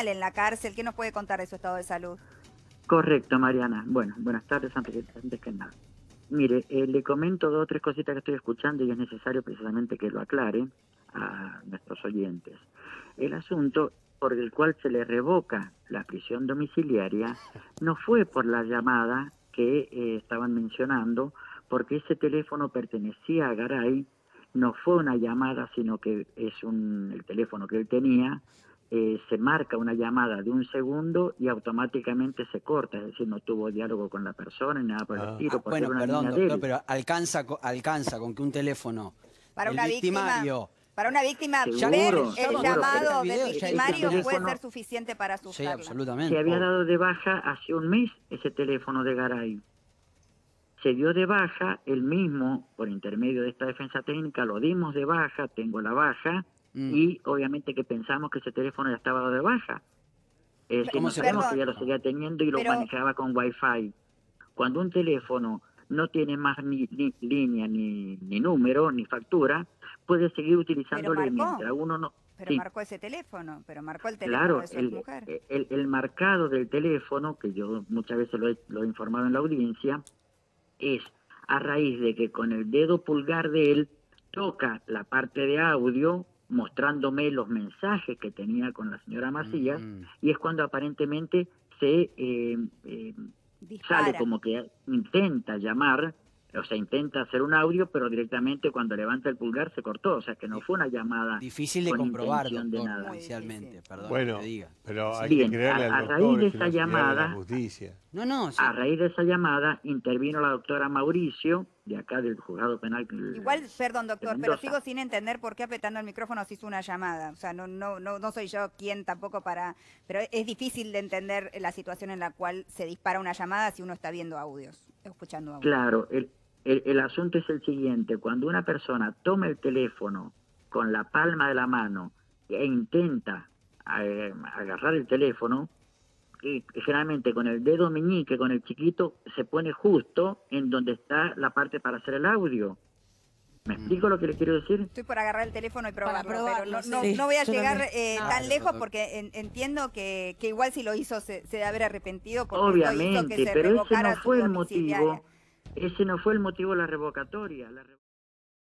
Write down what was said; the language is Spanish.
mal en la cárcel. ¿Qué nos puede contar de su estado de salud? Correcto, Mariana. Bueno, buenas tardes antes que nada. Mire, le comento 2 o 3 cositas que estoy escuchando y es necesario precisamente que lo aclare a nuestros oyentes. El asunto por el cual se le revoca la prisión domiciliaria no fue por la llamada que estaban mencionando, porque ese teléfono pertenecía a Garay, no fue una llamada, sino que es el teléfono que él tenía. Se marca una llamada de 1 segundo y automáticamente se corta, es decir, no tuvo diálogo con la persona ni nada por el estilo. Bueno, perdón, doctor, pero alcanza con que un teléfono Para del una victimario... Para una víctima, Seguro, ver el seguro, llamado pero del victimario ese puede teléfono ser suficiente para Sí, asustarla. absolutamente. se había dado de baja hace 1 mes ese teléfono de Garay. Se dio de baja, él mismo, por intermedio de esta defensa técnica, lo dimos de baja, tengo la baja, y obviamente que pensamos que ese teléfono ya estaba dado de baja. Es decir, no sabemos que ya lo seguía teniendo y lo manejaba con Wi-Fi. Cuando un teléfono no tiene más ni línea, ni número, ni factura, puede seguir utilizándolo mientras uno no... Pero Sí. marcó ese teléfono, pero marcó el teléfono Claro, de su exmujer. el marcado del teléfono, que yo muchas veces lo he informado en la audiencia, es a raíz de que con el dedo pulgar de él toca la parte de audio mostrándome los mensajes que tenía con la señora Macías, y es cuando aparentemente se sale como que intenta llamar, o sea, intenta hacer un audio, pero directamente cuando levanta el pulgar se cortó, o sea que no fue una llamada difícil de con comprobar, intención de doctor, nada. oficialmente, perdón Bueno, que te diga. pero hay Bien, que creerle a al raíz doctor, de es esa una filial de llamada, la justicia. No, sí. a raíz de esa llamada intervino la doctora Mauricio, de acá del juzgado penal. Igual, perdón, doctor, pero Mendoza. sigo sin entender por qué apretando el micrófono se hizo una llamada. O sea, no soy yo quien tampoco para... Pero es difícil de entender la situación en la cual se dispara una llamada si uno está viendo audios, escuchando audios. Claro, el asunto es el siguiente: cuando una persona toma el teléfono con la palma de la mano e intenta agarrar el teléfono, y generalmente con el dedo meñique, con el chiquito, se pone justo en donde está la parte para hacer el audio. ¿Me explico lo que le quiero decir? Estoy por agarrar el teléfono y probarlo, pero sí. no voy a llegar tan lejos doctor. porque entiendo que igual si lo hizo se debe haber arrepentido porque Obviamente, esto hizo que se pero ese revocara no fue su el domiciliaria. motivo. Ese no fue el motivo de la revocatoria.